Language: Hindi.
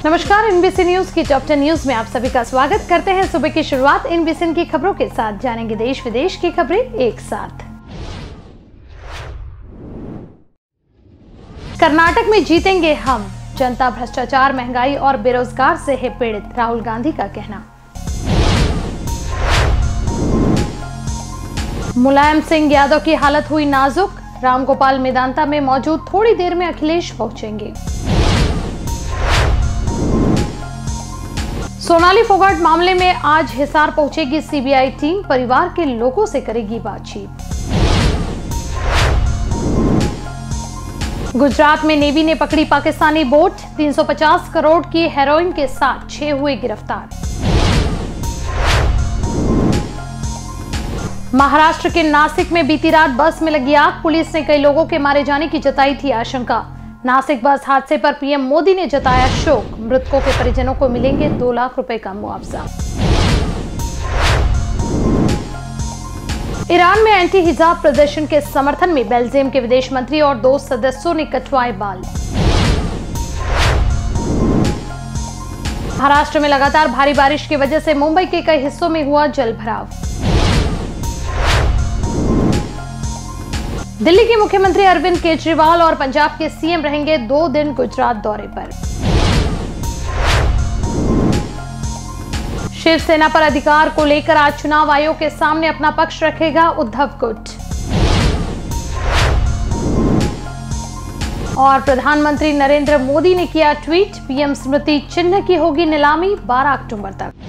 नमस्कार, एनबीसी न्यूज की टॉप 10 न्यूज में आप सभी का स्वागत करते हैं। सुबह की शुरुआत एनबीसी की खबरों के साथ जानेंगे देश विदेश की खबरें एक साथ। कर्नाटक में जीतेंगे हम, जनता भ्रष्टाचार, महंगाई और बेरोजगार से है पीड़ित, राहुल गांधी का कहना। मुलायम सिंह यादव की हालत हुई नाजुक, रामगोपाल मेदांता में मौजूद, थोड़ी देर में अखिलेश पहुंचेंगे। सोनाली फोगाट मामले में आज हिसार पहुंचेगी सीबीआई टीम, परिवार के लोगों से करेगी बातचीत। गुजरात में नेवी ने पकड़ी पाकिस्तानी बोट, 350 करोड़ की हेरोइन के साथ 6 हुए गिरफ्तार। महाराष्ट्र के नासिक में बीती रात बस में लगी आग, पुलिस ने कई लोगों के मारे जाने की जताई थी आशंका। नासिक बस हादसे पर पीएम मोदी ने जताया शोक, मृतकों के परिजनों को मिलेंगे 2 लाख रुपए का मुआवजा। ईरान में एंटी हिजाब प्रदर्शन के समर्थन में बेल्जियम के विदेश मंत्री और 2 सदस्यों ने कटवाए बाल। महाराष्ट्र में लगातार भारी बारिश की वजह से मुंबई के कई हिस्सों में हुआ जलभराव। दिल्ली के मुख्यमंत्री अरविंद केजरीवाल और पंजाब के सीएम रहेंगे 2 दिन गुजरात दौरे पर। शिवसेना पर अधिकार को लेकर आज चुनाव आयोग के सामने अपना पक्ष रखेगा उद्धव गुट। और प्रधानमंत्री नरेंद्र मोदी ने किया ट्वीट, पीएम स्मृति चिन्ह की होगी नीलामी 12 अक्टूबर तक।